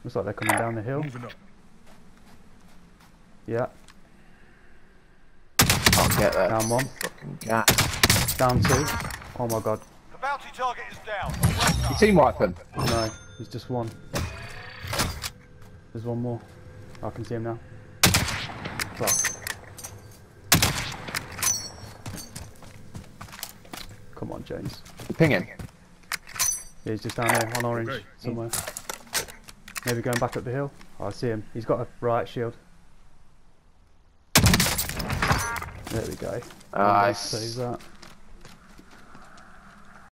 Looks like they're coming down the hill. Moving up. Yeah, I'll get that. down one. Fucking gas. Down two. Oh my god. The bounty target is down. Well You done. team wiping? No, there's just one. There's one more. I can see him now. Fuck. Come on, James. Pinging. Yeah, he's just down there on orange Okay. somewhere. Maybe going back up the hill. Oh, I see him. He's got a riot shield. There we go. Nice. Saves that.